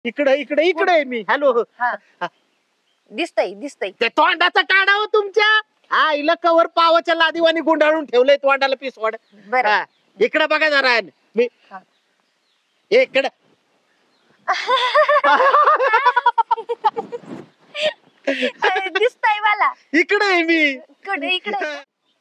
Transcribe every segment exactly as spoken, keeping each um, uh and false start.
इकडे इकडे इकडे आहे मी. हॅलो. हा दिसतय दिसतय. त्या तोंडाचा काढा हो तुमच्या. हा इला कवर पावाच्या लादीवानी गुंडाळून ठेवलंय तोंडाला पिसवाड. बरं इकडे बघा जरा मी हा. इकडे दिसतय मला. इकडे आहे मी. इकडे इकडे.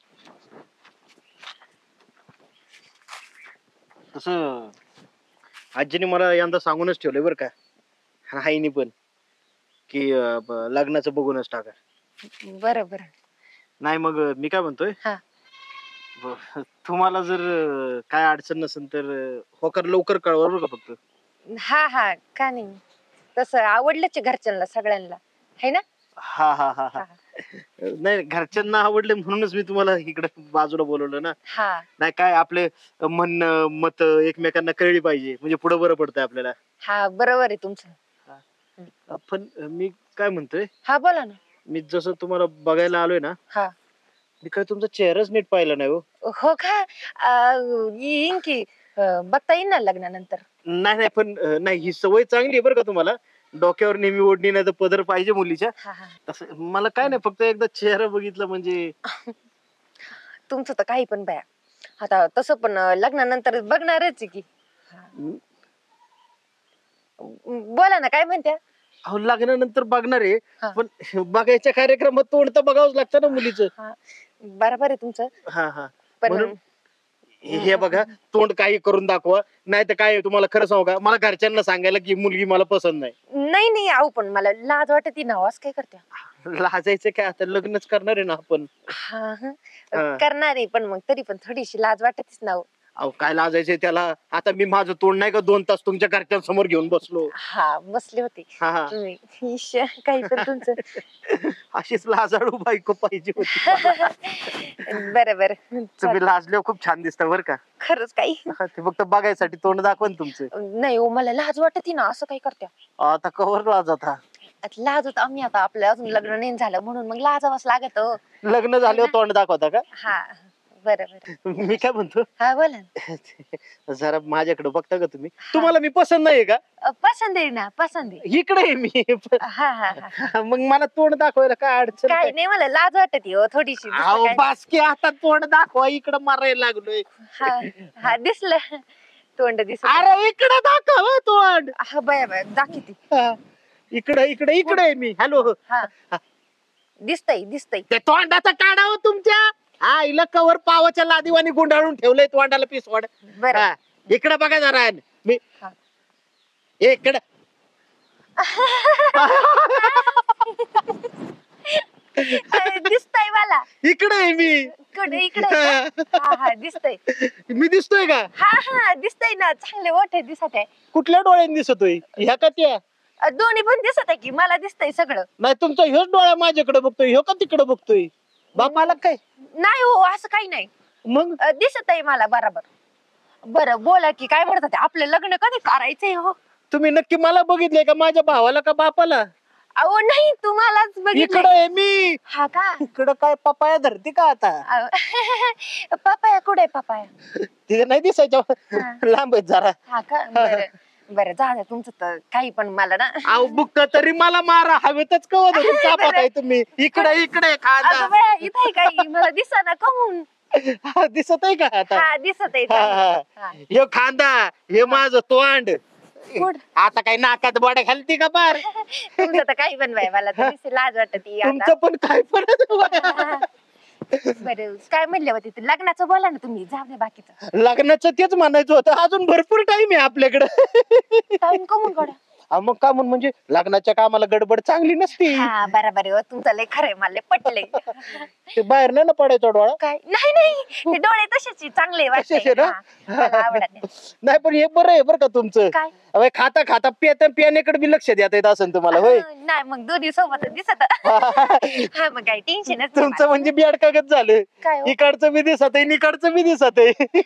तसं आजीने मला यंदा सांगूनच ठेवलंय बरं का. आईनी पण की अं, लग्नाचं बघूनच टाका. बरं बरं. नाही मग मी काय म्हणतोय, हा. ब- तुम्हाला जर अं, काय अडचण नसेल तर अं, होकर लवकर कळवा बरं का फक्त. हा हा का नाही तसं आवडलंच आहे घरच्यांना सगळ्यांना है ना. हा हा हा हा. हा नाही घरच्यांना आवडले म्हणूनच मी तुम्हाला इकडे बाजूला बोलवलं ना. हा नाही काय आपले म्हणणं मत एकमेकांना कळली पाहिजे म्हणजे पुढे बरं पडतंय आपल्याला. हा बरोबर आहे तुमचं. पण मी काय म्हणतोय, हा बोला ना. मी जसं तुम्हाला बघायला आलोय ना, हा मी काय तुमचा चेहराच नीट पाहिला नाही हो. हो का अं, येईन की अं, बघता येईन ना लग्नानंतर. नाही नाही पण अं, नाही ही सवय चांगली आहे बरं का तुम्हाला. डोक्यावर नेहमी ओढणी नाही तर पदर पाहिजे मुलीच्या. हा हा तसं मला काय नाही फक्त एकदा चेहरा बघितला म्हणजे. तुमचं तर काही पण बाया आता तसं पण अं, लग्नानंतर बघणारच आहे की. बोला ना काय म्हणत्या. अहो लग्नानंतर बघणार आहे हा. पण बघायच्या कार्यक्रमात तोंड तर बघावंच लागतं ना मुलीचं. हा बरोबर आहे तुमचं हा हा. पण म्हणून हे बघा तोंड काही करून दाखवा नाही तर काय आहे, तुम्हाला खरं सांगू का मला घरच्यांना सांगायला की मुलगी मला पसंत नाही. नाही नाही आहो पण मला लाज वाटत ना आवाज काय करत्या. लाजायचं काय आता लग्नच करणार आहे ना आपण. हा हा. हा. करणार आहे पण मग तरी पण थोडीशी लाज वाटतच ना हो. अहो काय लाजायचंय त्याला. आता मी माझं तोंड नाही का दोन तास तुमच्या घरच्यांसमोर घेऊन बसलो. हा बसले होते हा हा. तुम्ही इश, काही पण तुमचं. अशीच लाजाळू बायको पाहिजे होती मला. बरं बरं तुम्ही लाजल्यावर खूप छान दिसता बरं का. खरंच काही हा, ते फक्त बघायसाठी तोंड दाखवा ना तुमचं. नाही हो मला लाज वाटत ना असं काही करत्या. आता कवर लाज आता. आता लाज होत आम्ही आता आपलं अजून लग्न नाही झालं म्हणून मग लाजावंच लागत हो. लग्न झाल्यावर तोंड दाखवता का. हा बरं बरं. मी काय म्हणतो हा बोला ना. जरा माझ्याकडे बघता का तुम्ही. तुम्हाला मी पसंत नाहीये का. अ, पसंत आहे ना पसंत आहे. इकडे आहे मी. हा हा हा मग मला तोंड दाखवायला काय अडचण काय काय. नाही मला लाज वाटत हो थोडीशी दुसरं अहो काय नाही. बासकी आता तोंड दाखवा इकडं मारायला लागलोय. हा हा दिसलं तोंड दिसत. अरे इकडे दाखव हं तोंड. हा बाय बाय दाखवते. हा. इकडे इकडे इकडे आहे मी. हॅलो. हा दिसतय दिसतय. त्या तोंडाचा काढा हो तुमच्या. हा इला कवर पावाच्या लादीवानी गुंडाळून ठेवलंय तोंडाला पिसवाड. बरं हा इकडे बघा जरा मी हा. इकडे दिसतय मला. इकडे आहे मी. इकडे इकडे हा हा दिसतय. मी दिसतोय का. हा हा दिसतय ना चांगले मोठे दिसत आहे. कुठल्या डोळ्याने दिसतोय ह्या का त्या. अ, दोन्ही पण दिसत आहे की मला दिसतंय सगळं. नाही तुमचा ह्योच डोळा माझ्याकडे बघतोय ह्यो का तिकडे बघतोय. बापाला काय नाही हो असं काही नाही. मग अ, दिसत आहे मला बरोबर. बरं बोला की काय म्हणतात आपलं लग्न कधी करायचंय हो. तुम्ही नक्की मला बघितलंय का माझ्या भावाला का बापाला. अहो नाही तुम्हालाच इकडे बघितलं. आहे मी. हा का इकडं काय पपाया धरती का आता. अहो, पपाया कुठे पपाया. तिथे नाही दिसायच्या हा. लांब आहेत जरा. हा का बरं बरं झालं तुमचं तर काही पण मला ना. अहो बुक तरी मला मारा हवेतच कवत अरे, कापत आहे बरं. तुम्ही. इकडे इकडे खांदा. अगं बाया इथे आहे काही मला दिसना कमून. हा, दिसत आहे का आता. हा दिसत आहे हा, चांगलं. हा. हा. ह्यो खांदा हे माझं तोंड. कुठं? आता काही नाकात बड्या घालती का पार. तुमचं तर काही पण बाय मला तर नुसती लाज वाटत तुमचं पण काय पण. बरं काय म्हणले होते ते लग्नाचं बोला ना तुम्ही जाऊ दे बाकीचं. लग्नाचं तेच म्हणायचं होतं अजून भरपूर टाइम आहे आपल्याकडे. टाइम कमून काढा. हा, मग का म्हणून म्हणजे लग्नाच्या कामाला गडबड चांगली नसती. हा बरोबर आहे हो, तुमचं लय खरंय मला लय पटले. ते बाहेर नाही ना पडायचा डोळा. काय नाही नाही ते डोळे तसेच आहे, चांगले वाटते. तसेच आहे ना? हा, मला आवडत. नाही पण हे बरं आहे बरं का तुमचं. काय अबे, खाता खाता पिता पियानेकडे बी लक्ष देता येत असेल तुम्हाला होय. हा, नाही मग दोन्ही सोबत दिसत. हा मग काही टेन्शनच तुमचं म्हणजे बियाड कागद झालं. काय हो? इकडचं बी दिसत आहे इकडचं बी दिसत आहे.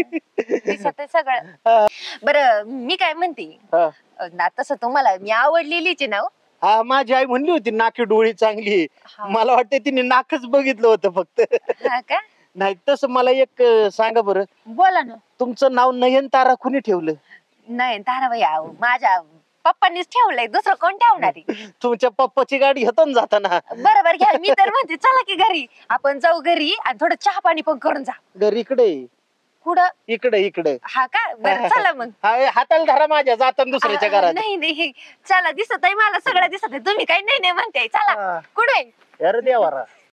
दिसत आहे सगळं. बरं मी काय म्हणते हा. ना तसं तुम्हाला मी आवडलेलीच आहे ना हो. हा माझी आई म्हणली होती नाकी डोळी चांगली आहे. हा. मला वाटतं तिने नाकच बघितलं होतं फक्त. हा का नाही तसं मला एक अं, सांगा बरं बोला ना. तुमचं नाव नयनतारा कुणी ठेवलं. नाही ताराबाई आहो माझ्या पप्पांनीच ठेवलंय, दुसरं कोण ठेवणार आहे? तुमच्या पप्पाची गाडी घेतो ना जाताना. बरोबर घ्या, मी तर म्हणते चला की घरी आपण जाऊ घरी आणि थोडं चहा पाणी पण करून जा. घर इकडे कुठं? इकडे इकडे. हा का, बरं चला मग. हाय, हाताला धरा माझ्या जाताना दुसऱ्याच्या आ, घरात. नाही नाही चला, दिसत आहे मला सगळं दिसत आहे, तुम्ही काही नाही नाही म्हणताय. चला हा. कुठे? अरे देवारा